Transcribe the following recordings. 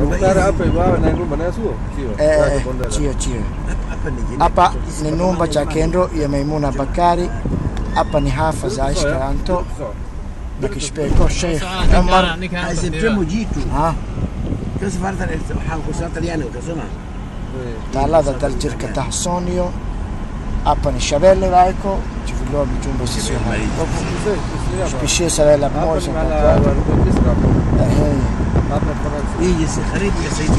Bondara apa iba na nyumba na suo? Sio. Hapa ni nyumba cha kendo ya Maimuna Bakari. Hapa ni hafadh Aish Karanto. Nakishpeko Sheikh Omar. Sempre jitu. كيف فرض الحلقة الطلياني وكذا talada dal circa Tassonio appani Sciavelle Raico ci voglio il giumbo sessionale specie sarella moisa يجي خريب يا سيدي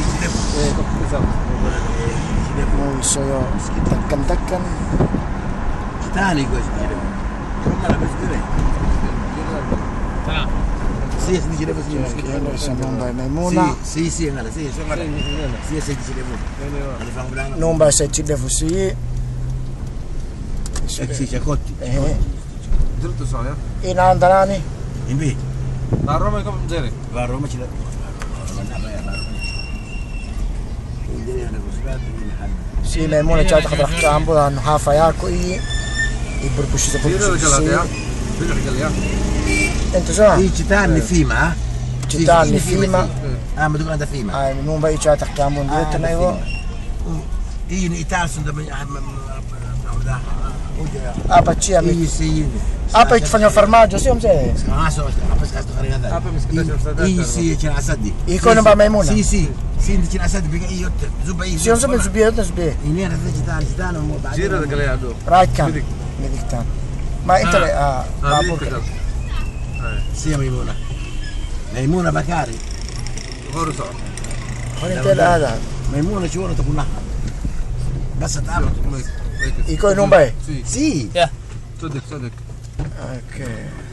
noi sono دكن ثاني جوز كم انا بس كده Sì, si dice Nomba e Maimuna. Sì, guarda, sì, si dice Nomba se ci devo sì. Sì, c'è cotti. Dritto so, ya. In Andarani? In B. Va a Roma come zeri? Va a Roma ci da. Sì, Maimuna già da campo da Hafa Yako i burbushi da burbushi. انت شو؟ هي تشتاني فيما تشتاني فيما ما تقول هذا فيما نون بقى يشات احكامون ديتنا ايوه هي نيتالسون ده apa ci amici apa fanno formaggio sì omse apa scasto fare nada apa miskita sì c'è asadi icona ba Maimuna sì c'è asadi perché io zubai sì non zubai in era titano gira da galeado rakan mediktan ma انت Sì, Maimuna Bakari. Ora so. انت هذا Maimuna ci vuole dopo un anno. Basta tavolo. Iko non vai? Sì. صدق. اوكي